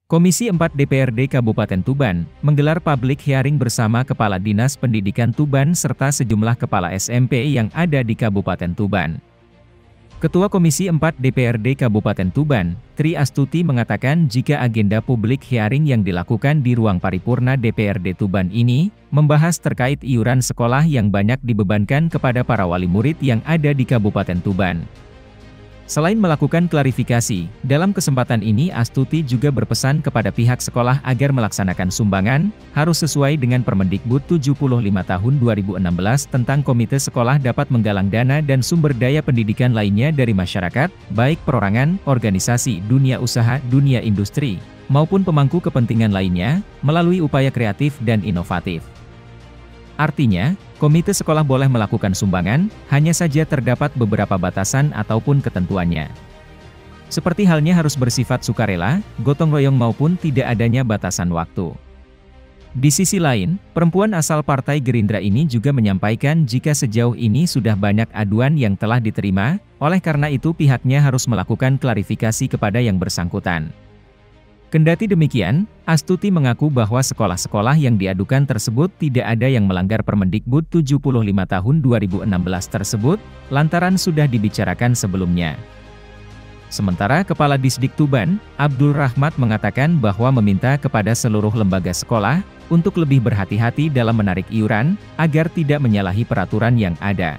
Komisi 4 DPRD Kabupaten Tuban menggelar public hearing bersama Kepala Dinas Pendidikan Tuban serta sejumlah kepala SMP yang ada di Kabupaten Tuban. Ketua Komisi 4 DPRD Kabupaten Tuban, Tri Astuti mengatakan jika agenda public hearing yang dilakukan di ruang paripurna DPRD Tuban ini, membahas terkait iuran sekolah yang banyak dibebankan kepada para wali murid yang ada di Kabupaten Tuban. Selain melakukan klarifikasi, dalam kesempatan ini Astuti juga berpesan kepada pihak sekolah agar melaksanakan sumbangan, harus sesuai dengan Permendikbud 75 tahun 2016 tentang komite sekolah dapat menggalang dana dan sumber daya pendidikan lainnya dari masyarakat, baik perorangan, organisasi, dunia usaha, dunia industri, maupun pemangku kepentingan lainnya, melalui upaya kreatif dan inovatif. Artinya, komite sekolah boleh melakukan sumbangan, hanya saja terdapat beberapa batasan ataupun ketentuannya. Seperti halnya harus bersifat sukarela, gotong royong maupun tidak adanya batasan waktu. Di sisi lain, perempuan asal Partai Gerindra ini juga menyampaikan jika sejauh ini sudah banyak aduan yang telah diterima, oleh karena itu pihaknya harus melakukan klarifikasi kepada yang bersangkutan. Kendati demikian, Astuti mengaku bahwa sekolah-sekolah yang diadukan tersebut tidak ada yang melanggar Permendikbud 75 tahun 2016 tersebut, lantaran sudah dibicarakan sebelumnya. Sementara Kepala Disdik Tuban, Abdul Rahmat mengatakan bahwa meminta kepada seluruh lembaga sekolah, untuk lebih berhati-hati dalam menarik iuran, agar tidak menyalahi peraturan yang ada.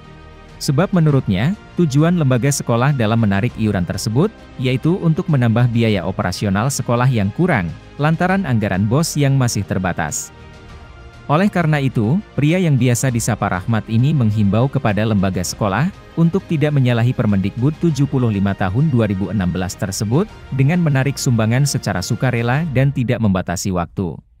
Sebab menurutnya, tujuan lembaga sekolah dalam menarik iuran tersebut, yaitu untuk menambah biaya operasional sekolah yang kurang, lantaran anggaran BOS yang masih terbatas. Oleh karena itu, pria yang biasa disapa Rahmat ini menghimbau kepada lembaga sekolah, untuk tidak menyalahi Permendikbud 75 tahun 2016 tersebut, dengan menarik sumbangan secara sukarela dan tidak membatasi waktu.